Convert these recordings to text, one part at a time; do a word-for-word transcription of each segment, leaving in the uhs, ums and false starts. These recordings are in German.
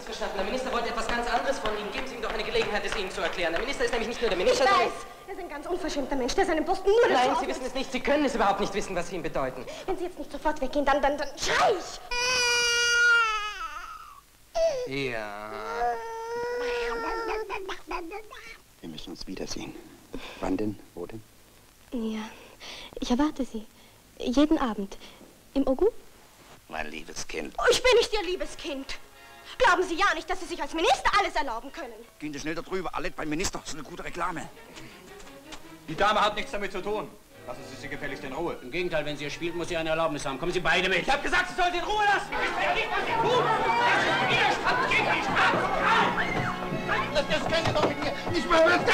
missverstanden. Der Minister wollte etwas ganz anderes von Ihnen. Geben Sie ihm doch eine Gelegenheit, es Ihnen zu erklären. Der Minister ist nämlich nicht nur der Minister... Ich weiß, er ist ein ganz unverschämter Mensch, der seinen Posten nur... Nein, Sie wissen es nicht. Sie können es überhaupt nicht wissen, was Sie ihm bedeuten. Wenn Sie jetzt nicht sofort weggehen, dann, dann, dann schrei ich! Ja. Wir müssen uns wiedersehen. Wann denn? Wo denn? Ja, ich erwarte Sie. Jeden Abend. Im Ogu? Mein liebes Kind. Oh, ich bin nicht Ihr liebes Kind. Glauben Sie ja nicht, dass Sie sich als Minister alles erlauben können. Gehen Sie schnell da drüber. Allet beim Minister. Das ist eine gute Reklame. Die Dame hat nichts damit zu tun. Lassen Sie sie gefälligst in Ruhe. Im Gegenteil, wenn sie hier spielt, muss sie eine Erlaubnis haben. Kommen Sie beide mit. Ich habe gesagt, Sie sollen sie in Ruhe lassen. Ich weiß ja nicht, was Sie tun. Das ist Widerstand gegen die Strafmoral. Das, das können Sie doch mit mir nicht mehr hören.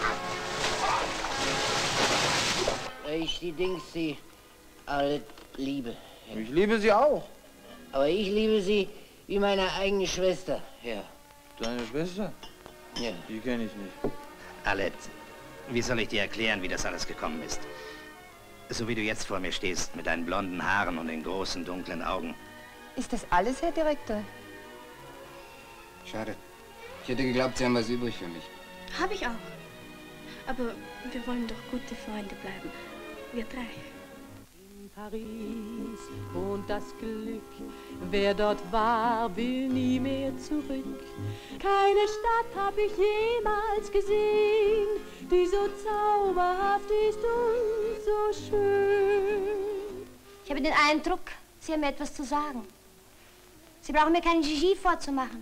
Ich die Dings, die alle liebe. Ich liebe sie auch. Aber ich liebe sie wie meine eigene Schwester, ja. Deine Schwester? Ja. Die kenne ich nicht. Allet, wie soll ich dir erklären, wie das alles gekommen ist? So wie du jetzt vor mir stehst, mit deinen blonden Haaren und den großen, dunklen Augen. Ist das alles, Herr Direktor? Schade. Ich hätte geglaubt, Sie haben was übrig für mich. Habe ich auch. Aber wir wollen doch gute Freunde bleiben. Wir drei. In Paris und das Glück, wer dort war, will nie mehr zurück. Keine Stadt hab ich jemals gesehen, die so zauberhaft ist und so schön. Ich habe den Eindruck, Sie haben mir etwas zu sagen. Sie brauchen mir keinen Gigi vorzumachen.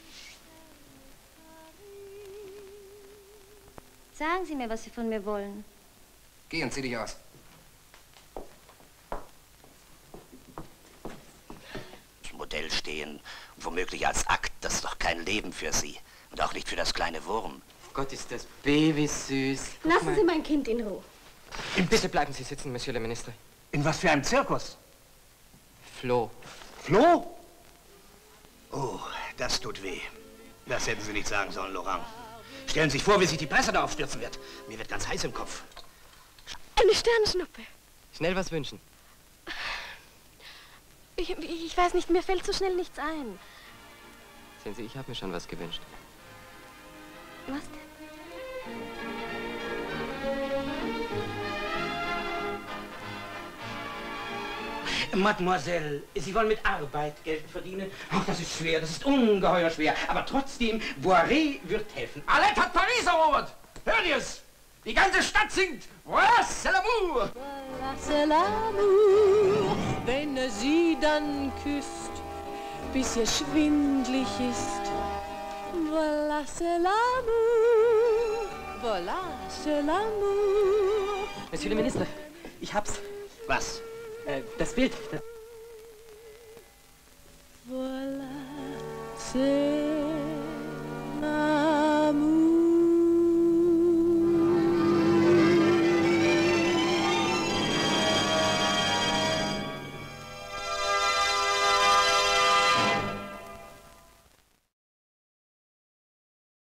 Sagen Sie mir, was Sie von mir wollen. Geh und zieh dich aus. Modell stehen, womöglich als Akt, das ist doch kein Leben für Sie. Und auch nicht für das kleine Wurm. Gott, ist das Baby süß. Guck Lassen mal. Sie mein Kind in Ruhe. Bitte bleiben Sie sitzen, Monsieur le Ministre. In was für einem Zirkus? Flo. Flo? Oh, das tut weh. Das hätten Sie nicht sagen sollen, Laurent. Stellen Sie sich vor, wie sich die Presse da aufstürzen wird. Mir wird ganz heiß im Kopf. Eine Sternschnuppe. Schnell was wünschen. Ich, ich weiß nicht, mir fällt so schnell nichts ein. Sehen Sie, ich habe mir schon was gewünscht. Was denn? Mademoiselle, Sie wollen mit Arbeit Geld verdienen? Ach, das ist schwer, das ist ungeheuer schwer. Aber trotzdem, Boiré wird helfen. Allet hat Paris erobert. Hört ihr es? Die ganze Stadt singt. Voilà, c'est l'amour. Voilà, c'est l'amour, wenn er sie dann küsst, bis ihr schwindlig ist. Voilà, c'est l'amour, voilà, c'est l'amour. Monsieur le Ministre, ich hab's. Was? Äh, das Bild. Das Voilà, c'est